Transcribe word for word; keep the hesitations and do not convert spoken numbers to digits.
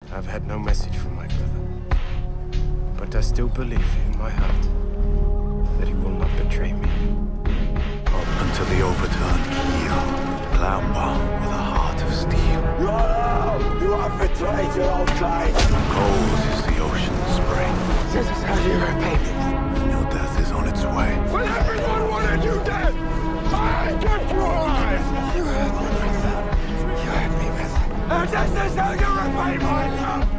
I've had no message from my brother. But I still believe in my heart that he will not betray me. Unto the overturned keel, clamber with a heart of steel. No! You have betrayed your old kind! Cold is the ocean's spring. This is how you repay me. Your death is on its way. When everyone wanted you dead, I kept you alive! You hurt me with that. You hurt me with that. And this is how you repay my love!